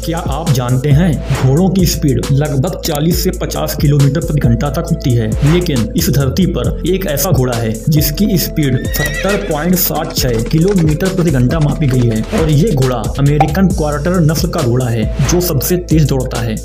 क्या आप जानते हैं घोड़ों की स्पीड लगभग 40 से 50 किलोमीटर प्रति घंटा तक होती है, लेकिन इस धरती पर एक ऐसा घोड़ा है जिसकी स्पीड 70.76 किलोमीटर प्रति घंटा मापी गई है और ये घोड़ा अमेरिकन क्वार्टर नस्ल का घोड़ा है जो सबसे तेज दौड़ता है।